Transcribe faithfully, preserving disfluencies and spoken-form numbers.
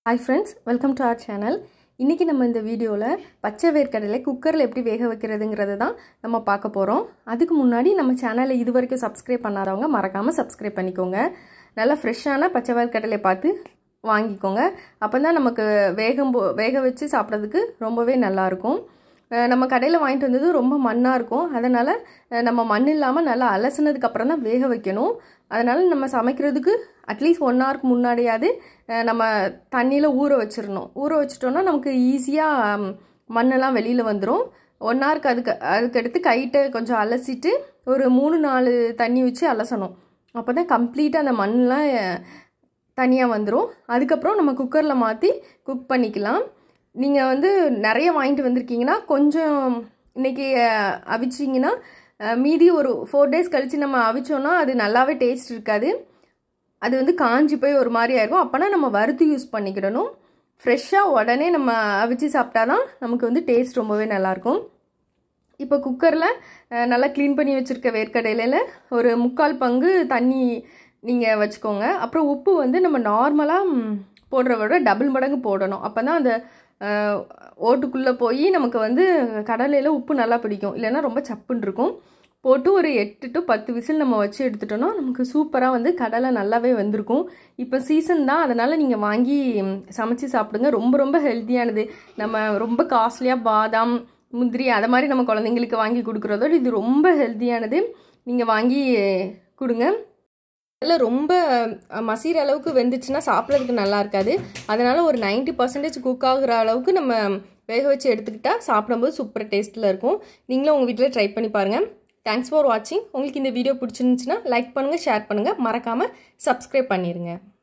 Hi friends, welcome to our channel. இன்னைக்கு நம்ம இந்த வீடியோல பச்சை வேர்க்கடலை குக்கர்ல எப்படி வேக வைக்கிறதுங்கறத தான் நம்ம பார்க்க போறோம். அதுக்கு முன்னாடி நம்ம சேனலை இதுவரைக்கும் சப்ஸ்கிரைப் பண்ணாதவங்க மறக்காம சப்ஸ்கிரைப் பண்ணிக்கோங்க. நல்ல ஃப்ரெஷ்ஷான பச்சை வேர்க்கடலை பார்த்து வாங்கிக்கோங்க. அப்பதான் நமக்கு வேகம் வேக வச்சு சாப்பிடுறதுக்கு ரொம்பவே நல்லா இருக்கும். நம்ம கடையில் வாங்கிட்டு வந்தது ரொம்ப மண்ணாக இருக்கும். அதனால் நம்ம மண் இல்லாமல் நல்லா அலசினதுக்கு அப்புறம் தான் வேக வைக்கணும். அதனால் நம்ம சமைக்கிறதுக்கு அட்லீஸ்ட் ஒன் ஹவருக்கு முன்னாடியாவது நம்ம தண்ணியில் ஊற வச்சிடணும். ஊற வச்சிட்டோன்னா நமக்கு ஈஸியாக மண்ணெல்லாம் வெளியில் வந்துடும். ஒன் ஹவருக்கு அதுக்கு அதுக்கடுத்து கைட்டை கொஞ்சம் அலசிட்டு ஒரு மூணு நாலு தண்ணி வச்சு அலசணும். அப்போ தான் கம்ப்ளீட்டாக அந்த மண்ணெலாம் தனியாக வந்துடும். அதுக்கப்புறம் நம்ம குக்கரில் மாற்றி குக் பண்ணிக்கலாம். நீங்கள் வந்து நிறைய வாங்கிட்டு வந்திருக்கீங்கன்னா கொஞ்சம் இன்றைக்கி அவிச்சிங்கன்னா மீதி ஒரு ஃபோர் டேஸ் கழித்து நம்ம அவிச்சோன்னா அது நல்லாவே டேஸ்ட் இருக்காது. அது வந்து காஞ்சி போய் ஒரு மாதிரி ஆயிருக்கும். அப்போனா நம்ம வறுத்து யூஸ் பண்ணிக்கிடணும். ஃப்ரெஷ்ஷாக உடனே நம்ம அவிச்சு சாப்பிட்டா தான் நமக்கு வந்து டேஸ்ட் ரொம்பவே நல்லாயிருக்கும். இப்போ குக்கரில் நல்லா க்ளீன் பண்ணி வச்சுருக்க வேர்க்கடலையில் ஒரு முக்கால் பங்கு தண்ணி நீங்கள் வச்சுக்கோங்க. அப்புறம் உப்பு வந்து நம்ம நார்மலாக போடுற விட டபுள் மடங்கு போடணும். அப்போ தான் அந்த ஓட்டுக்குள்ளே போய் நமக்கு வந்து கடலையில் உப்பு நல்லா பிடிக்கும். இல்லைன்னா ரொம்ப சப்புன்னு இருக்கும். போட்டு ஒரு எட்டு டு பத்து விசில் நம்ம வச்சு எடுத்துட்டோன்னா நமக்கு சூப்பராக வந்து கடலை நல்லாவே வந்திருக்கும். இப்போ சீசன் தான், அதனால் நீங்கள் வாங்கி சமைச்சு சாப்பிடுங்க. ரொம்ப ரொம்ப ஹெல்த்தியானது. நம்ம ரொம்ப காஸ்ட்லியாக பாதாம் முந்திரி அதை மாதிரி நம்ம குழந்தைங்களுக்கு வாங்கி கொடுக்குறதோடு இது ரொம்ப ஹெல்த்தியானது. நீங்கள் வாங்கி கொடுங்க. இல்லை ரொம்ப மசிகிற அளவுக்கு வெந்துச்சுன்னா சாப்பிட்றதுக்கு நல்லா இருக்காது. அதனால் ஒரு நைன்ட்டி பர்சன்டேஜ் குக் ஆகுற அளவுக்கு நம்ம வேக வச்சு எடுத்துக்கிட்டால் சாப்பிடும்போது சூப்பர் டேஸ்ட்டில் இருக்கும். நீங்களும் உங்கள் வீட்டில் ட்ரை பண்ணி பாருங்கள். தேங்க்ஸ் ஃபார் வாட்சிங். உங்களுக்கு இந்த வீடியோ பிடிச்சிருந்துச்சுன்னா லைக் பண்ணுங்கள், ஷேர் பண்ணுங்கள், மறக்காமல் சப்ஸ்கிரைப் பண்ணிடுங்க.